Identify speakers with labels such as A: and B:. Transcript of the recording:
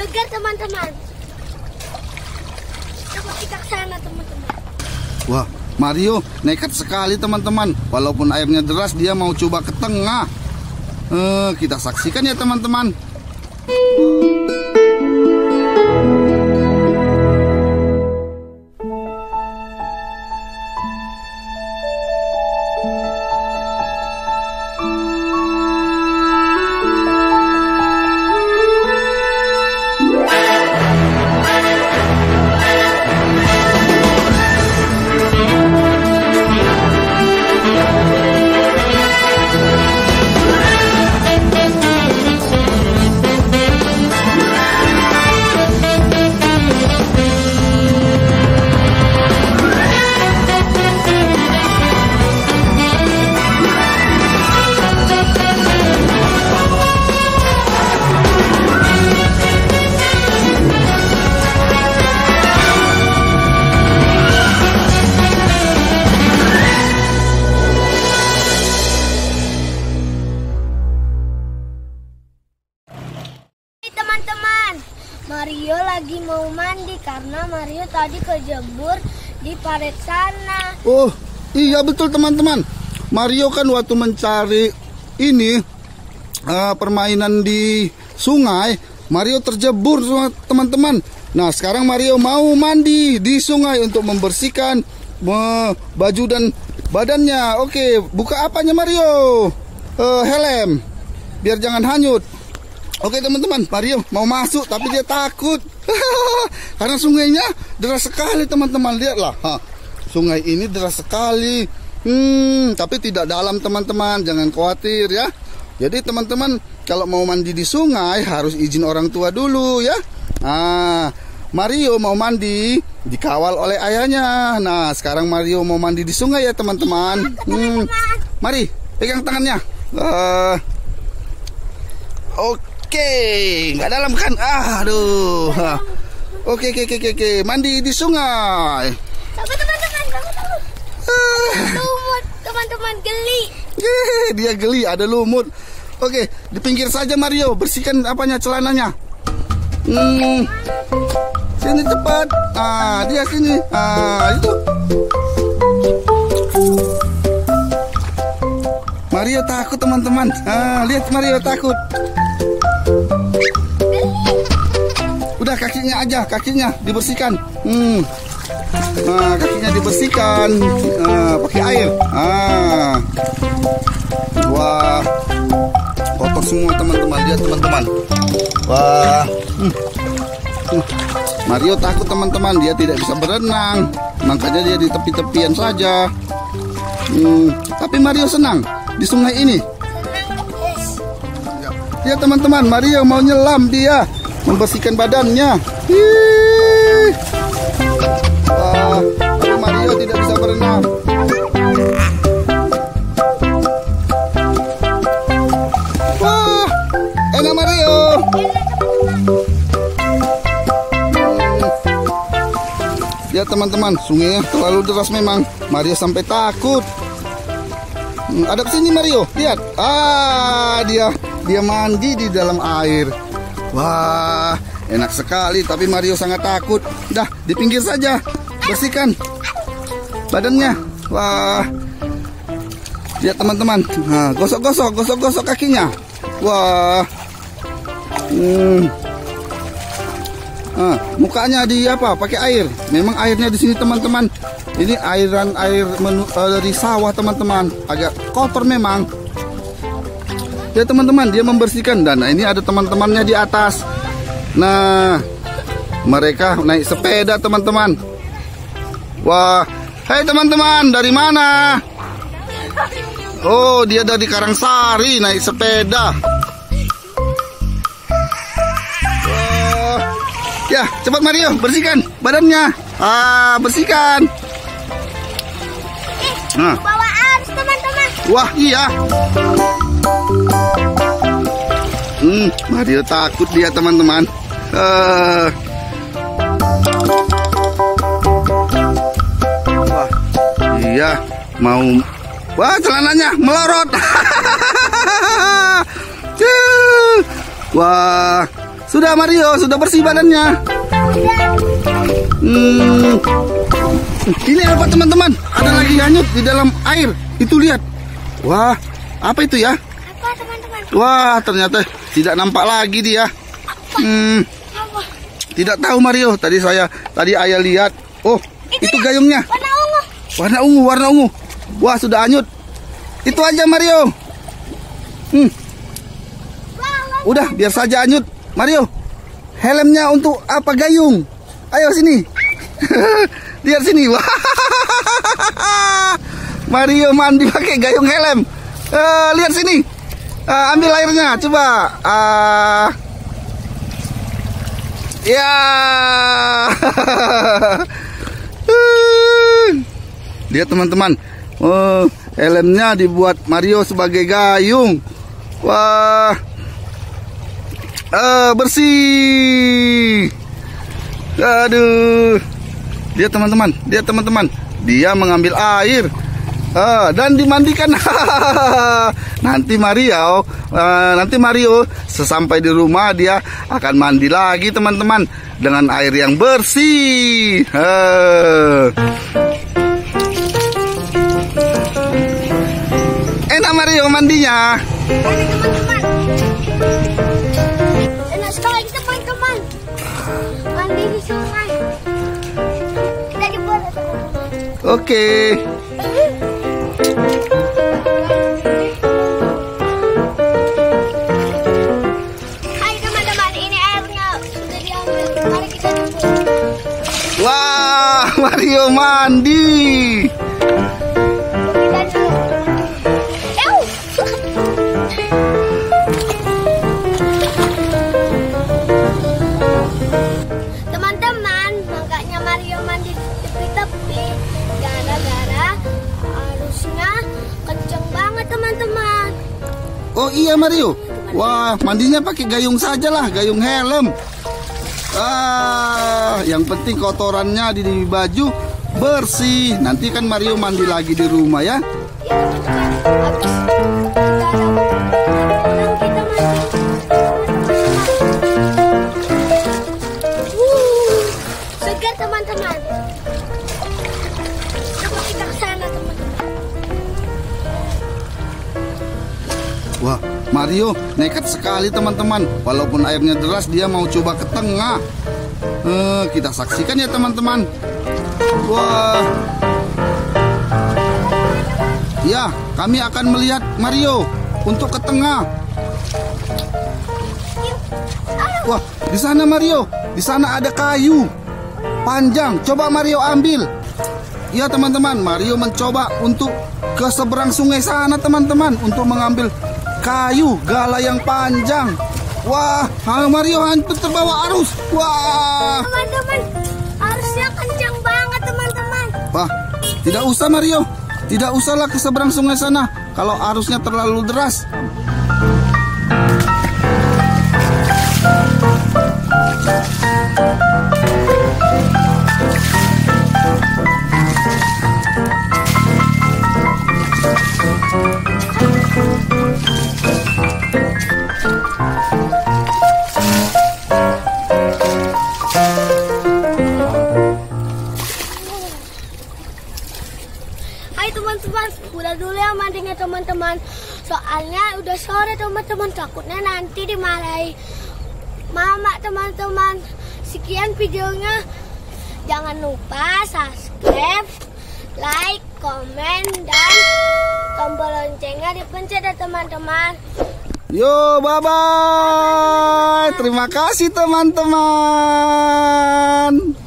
A: segar teman-teman. Coba kita ke sana teman-teman.
B: Wah, Mario nekat sekali teman-teman. Walaupun airnya deras, dia mau coba ke tengah. Kita saksikan ya teman-teman.
A: Mario lagi mau mandi karena Mario tadi kejebur di parit sana.
B: Oh, iya betul teman-teman. Mario kan waktu mencari ini permainan di sungai, Mario terjebur teman-teman. Nah, sekarang Mario mau mandi di sungai untuk membersihkan baju dan badannya. Oke, buka apanya Mario? Helm, biar jangan hanyut. Oke teman-teman, Mario mau masuk tapi dia takut karena sungainya deras sekali teman-teman. Lihatlah, sungai ini deras sekali. Tapi tidak dalam teman-teman, jangan khawatir ya. Jadi teman-teman kalau mau mandi di sungai harus izin orang tua dulu ya. Mario mau mandi dikawal oleh ayahnya. Nah, sekarang Mario mau mandi di sungai ya teman-teman. Mari pegang tangannya. Oke, nggak dalam kan? Aduh. Oke, mandi di sungai.
A: Lumut, teman-teman, geli.
B: Dia geli, ada lumut. Oke, di pinggir saja Mario, bersihkan apanya celananya. Sini cepat. Dia sini. Itu. Mario takut teman-teman. Lihat Mario takut. Udah kakinya aja, kakinya dibersihkan. Kakinya dibersihkan pakai air. Wah, kotor semua teman-teman. Lihat teman-teman. Wah, Mario takut teman-teman. Dia tidak bisa berenang, makanya dia di tepi-tepian saja. Tapi Mario senang di sungai ini. Ya teman-teman, Mario mau nyelam, dia membersihkan badannya. Tapi Mario tidak bisa berenang. Wah, enak Mario. Ya teman-teman, sungainya terlalu deras memang. Mario sampai takut. Ada sini Mario, lihat. Dia mandi di dalam air. Wah, enak sekali. Tapi Mario sangat takut. Dah, di pinggir saja. Bersihkan badannya. Wah, lihat teman-teman. Gosok kakinya. Wah, mukanya di apa? Pakai air. Memang airnya di sini teman-teman. Ini air dari sawah teman-teman. Agak kotor memang. Ya teman-teman, dia membersihkan. Dan ini ada teman-temannya di atas. Nah, mereka naik sepeda teman-teman. Wah, hai teman-teman, dari mana? Oh, dia dari Karangsari naik sepeda. Wah, ya cepat Mario, bersihkan badannya. Bersihkan.
A: Bawa arus teman-teman.
B: Wah, iya. Mario takut dia teman-teman. Wah, iya mau. Wah, celananya melorot. Wah, Sudah Mario, sudah bersih badannya. Ini apa teman-teman? Ada lagi hanyut di dalam air. Itu lihat. Wah, apa itu ya?
A: Apa teman-teman?
B: Wah, ternyata tidak nampak lagi dia.
A: Apa?
B: Tidak tahu Mario. Tadi ayah lihat. Oh, itu gayungnya.
A: Warna ungu.
B: Warna ungu. Wah, sudah hanyut. Itu aja Mario. Udah, biar saja hanyut. Mario, helmnya untuk apa gayung? Ayo sini. Lihat sini. Wah. Mario mandi pakai gayung helm. Lihat sini. Ambil airnya, coba. Ya. Lihat teman-teman. Helmnya dibuat Mario sebagai gayung. Wah. Bersih. Aduh. Lihat teman-teman. Dia mengambil air. Dan dimandikan. Nanti Mario sesampai di rumah dia akan mandi lagi teman-teman dengan air yang bersih. Enak Mario mandinya.
A: Teman-teman. Enak sekali teman-teman. Mandi di sungai. Kita dibuat teman-teman.
B: Oke.
A: Hai teman-teman, ini airnya sudah diambil. Mari kita jemput.
B: Wah, Mario mandi.
A: Teman-teman, makanya Mario mandi di tepi-tepi gara-gara arusnya kenceng banget teman-teman.
B: Oh iya Mario. Wah, mandinya pakai gayung saja lah, gayung helm. Yang penting kotorannya di baju bersih. Nanti kan Mario mandi lagi di rumah ya.
A: Ya teman-teman, habis kita mandi. Segar teman-teman. Coba kita ke sana teman-teman.
B: Wah, Mario nekat sekali teman-teman. Walaupun airnya deras, dia mau coba ke tengah. Kita saksikan ya teman-teman. Wah. Ya, kami akan melihat Mario untuk ke tengah. Wah, di sana Mario. Di sana ada kayu panjang. Coba Mario ambil. Ya teman-teman, Mario mencoba untuk ke seberang sungai sana teman-teman, untuk mengambil kayu gala yang panjang. Wah, Mario hampir terbawa arus. Wah.
A: Teman-teman, arusnya kencang banget teman-teman.
B: Wah, tidak usah Mario. Tidak usahlah ke seberang sungai sana kalau arusnya terlalu deras.
A: Hai teman-teman, udah dulu ya mandinya teman-teman. Soalnya udah sore teman-teman, takutnya nanti dimarahi mama teman-teman. Sekian videonya. Jangan lupa subscribe, like, komen, dan tombol loncengnya dipencet ya teman-teman.
B: Yo, bye-bye. Terima kasih teman-teman.